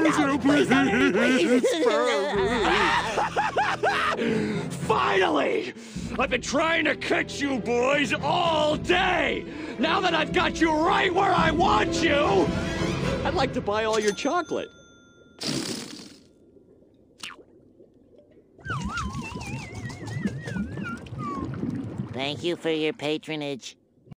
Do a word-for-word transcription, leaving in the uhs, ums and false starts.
no, please don't hurt me, please. Finally! I've been trying to catch you boys all day! Now that I've got you right where I want you, I'd like to buy all your chocolate. Thank you for your patronage.